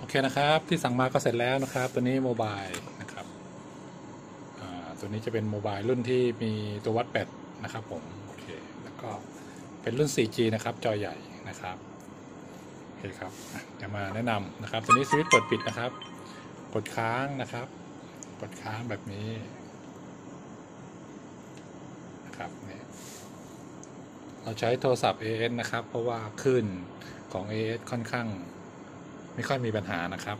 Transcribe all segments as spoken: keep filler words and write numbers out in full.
เคนะครับที่สั่งมาก็เสร็จแล้วนะครับตัวนี้โมบายนะครับตัวนี้จะเป็นโมบายรุ่นที่มีตัววัดแบตนะครับผมโอเคแล้วก็เป็นรุ่น โฟร์จี นะครับจอใหญ่นะครับโอเคครับจะมาแนะนำนะครับตัวนี้สวิตช์เปิดปิดนะครับกดค้างนะครับกดค้างแบบนี้นะครับเนี่ยเราใช้โทรศัพท์ เอ เอส นะครับเพราะว่าคลื่นของ เอ เอส ค่อนข้างไม่ค่อยมีปัญหานะครับ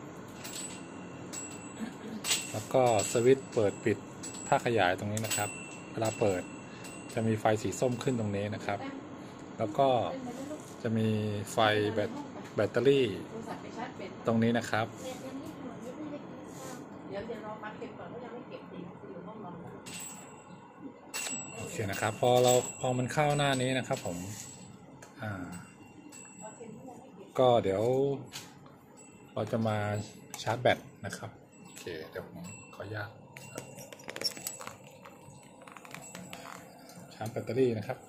แล้วก็สวิตช์เปิดปิดผ้าขยายตรงนี้นะครับเวลาเปิดจะมีไฟสีส้มขึ้นตรงนี้นะครับแล้วก็จะมีไฟแบตแบตเตอรี่ตรงนี้นะครับโอเคนะครับพอเราพอมันเข้าหน้านี้นะครับผมอ่าก็เดี๋ยวเราจะมาชาร์จแบตนะครับโอเคเดี๋ยวผมขออนุญาตชาร์จแบตเตอรี่นะครับ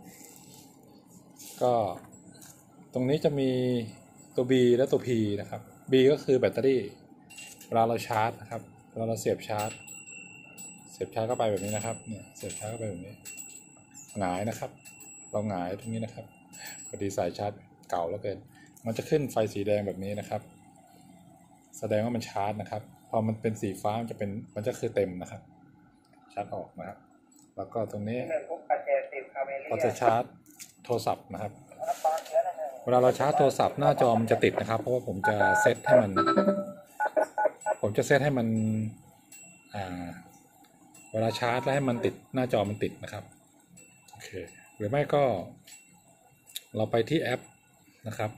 ก็ตรงนี้จะมีตัว B และตัว P นะครับ B ก็คือแบตเตอรี่เวลาเราชาร์จนะครับเวลาเราเสียบชาร์จเสียบชาร์จเข้าไปแบบนี้นะครับเนี่ยเสียบชาร์จเข้าไปแบบนี้หงายนะครับเราหงายตรงนี้นะครับพอดีสายชาร์จเก่าแล้วเกินมันจะขึ้นไฟสีแดงแบบนี้นะครับแสดงว่ามันชาร์จนะครับพอมันเป็นสีฟ้ามันจะเป็นมันจะคือเต็มนะครับชาร์จออกนะครับแล้วก็ตรงนี้เราจะชาร์จโทรศัพท์นะครับเวลาเราชาร์จโทรศัพท์หน้าจอมันจะติดนะครับเพราะว่าผมจะเซตให้มันผมจะเซตให้มันอ่าเวลาชาร์จแล้วให้มันติดหน้าจอมันติดนะครับโอเคหรือไม่ก็เราไปที่แอปนะครับ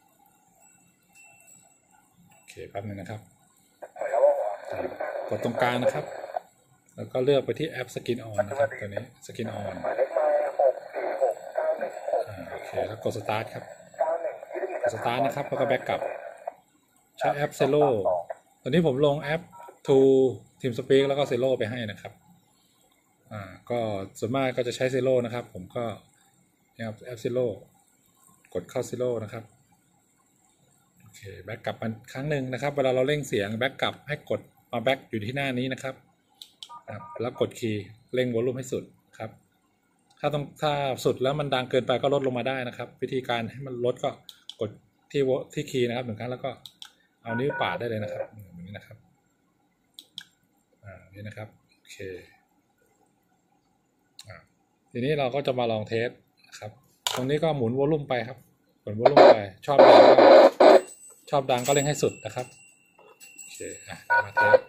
โอเคแป๊บนึงนะครับกดตรงกลางนะครับแล้วก็เลือกไปที่แอปสกินออนนะครับตัวนี้สกินออนโอเคแล้วกดสตาร์ทครับกดสตาร์ทนะครับแล้วก็แบ็กกลับใช้แอปเซโลตอนนี้ผมลงแอป To TeamSpeak แล้วก็เซโลไปให้นะครับอ่าก็ส่วนมากก็จะใช้เซโลนะครับผมก็แอปแอปเซโลกดเข้าเซโลนะครับโอเคแบ็กกลับมาครั้งหนึ่งนะครับเวลาเราเร่งเสียงแบ็กกลับให้กดมาแบ็กอยู่ที่หน้านี้นะครับแล้วกดคีย์เร่งวอลลุ่มให้สุดครับถ้าต้องถ้าสุดแล้วมันดังเกินไปก็ลดลงมาได้นะครับวิธีการให้มันลดก็กดที่ที่คีย์นะครับหนึ่งครั้งแล้วก็เอานิ้วปาดได้เลยนะครับแบบนี้นะครับอ่านี่นะครับโอเคอ่าทีนี้เราก็จะมาลองเทสนะครับตรงนี้ก็หมุนวอลลุ่มไปครับหมุนวอลลุ่มไปชอบดังก็ชอบดังก็เร่งให้สุดนะครับโอเคอ่ะมาเทส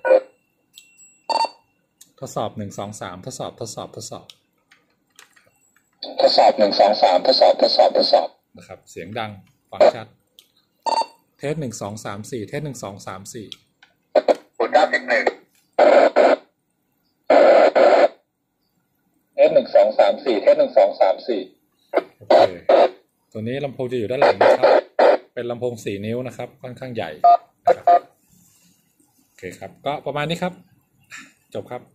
ทดสอบหนึ่งสองสามทดสอบทดสอบทดสอบทดสอบหนึ่งสองสามทดสอบทดสอบทดสอบนะครับเสียงดังฟังชัดเทสหนึ่งสองสามสี่เทสหนึ่งสองสามสี่กดเก้าสิบหนึ่งเทสหนึ่งสองสามสี่เทสหนึ่งสองสามสี่โอเคตัวนี้ลำโพงจะอยู่ด้านหลังนะครับเป็นลำโพงสี่นิ้วนะครับค่อนข้างใหญ่โอเคครับก็ประมาณนี้ครับจบครับ